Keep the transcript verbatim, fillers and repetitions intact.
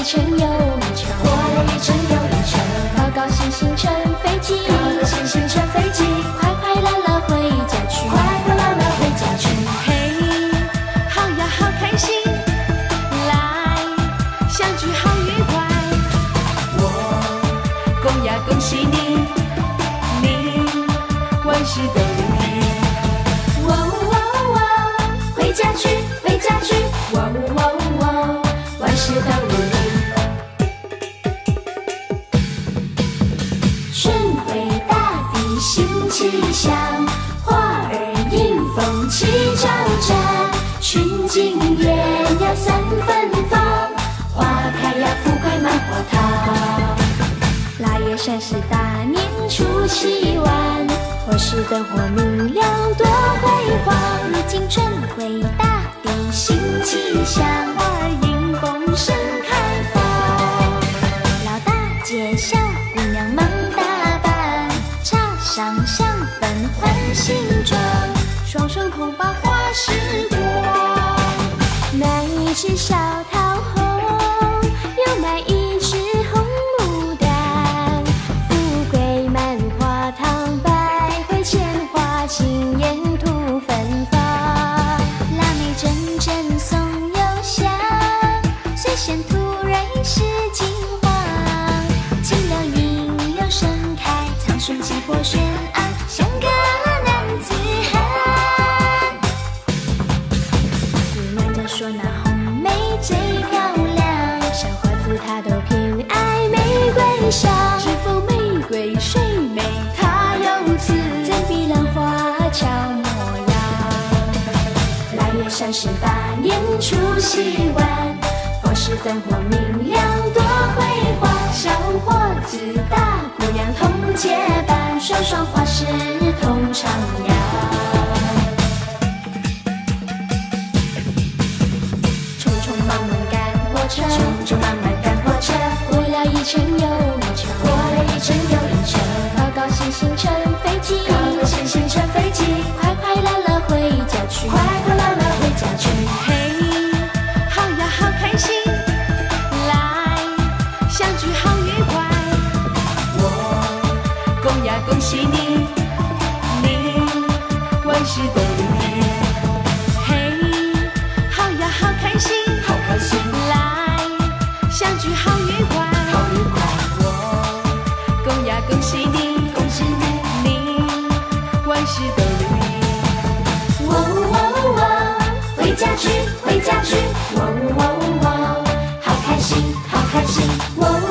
一程又一程， 过了一程又一程， 高高兴兴乘飞机， 高高兴兴乘飞机， 快快乐乐回家去， 快快乐乐回家去。 嘿，好呀好开心，来相聚好愉快。 我恭呀恭喜你，你万事都如意。 喔喔喔，回家去回家去， 喔喔喔，万事都如意。 春回大地新气象，花儿迎风齐招展，群景艳呀三芬芳，花开呀富贵满花堂。腊月三十大年除夕晚，火势灯火明亮多辉煌。如今春回大地新气象，花儿迎风盛开放。老大街小姑娘忙打扮，插上香粉换新装，双双同把花时光。买一枝小桃红，又买一枝红牡丹，富贵满花堂，百回千花轻烟吐芬芳。腊梅阵阵送幽香，随仙突然一时惊慌。清凉银柳盛开，苍生激波轩昂，像个男子汉。姑娘家说那红梅最漂亮，小伙子他都偏爱玫瑰香。知否玫瑰谁美，它有刺，怎比兰花俏模样。腊月三十大年除夕晚，火势灯火明亮多辉煌。小伙子大姑娘同结伴，双双花事同徜徉。匆匆忙忙赶火车， 匆匆忙忙赶火车， 过了一程又一程， 过了一程又一程， 高高兴兴乘飞机， 高高兴兴乘飞机， 快快乐乐回家去， 快快乐乐回家去。 嘿，好呀好开心，来相聚好愉快。 我恭呀恭喜你，你万事都如意。 嘿，好呀好开心， 好开心， 来相聚好愉快。 好愉快。我恭呀恭喜你， 恭喜你， 你万事都如意。 喔喔喔，回家去回家去， 喔喔喔， 好开心好开心，喔